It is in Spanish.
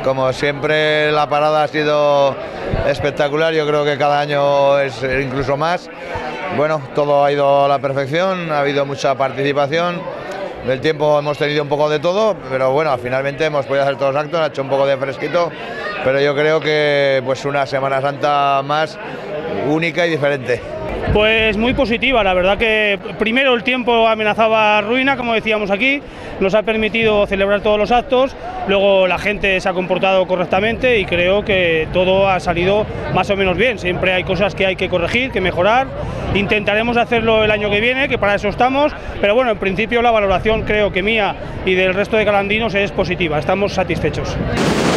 Como siempre, la parada ha sido espectacular, yo creo que cada año es incluso más. Bueno, todo ha ido a la perfección, ha habido mucha participación. Del tiempo hemos tenido un poco de todo, pero bueno, finalmente hemos podido hacer todos los actos, ha hecho un poco de fresquito, pero yo creo que pues una Semana Santa más única y diferente. Pues muy positiva, la verdad que primero el tiempo amenazaba ruina, como decíamos aquí, nos ha permitido celebrar todos los actos, luego la gente se ha comportado correctamente y creo que todo ha salido más o menos bien. Siempre hay cosas que hay que corregir, que mejorar, intentaremos hacerlo el año que viene, que para eso estamos, pero bueno, en principio la valoración creo que mía y del resto de calandinos es positiva, estamos satisfechos.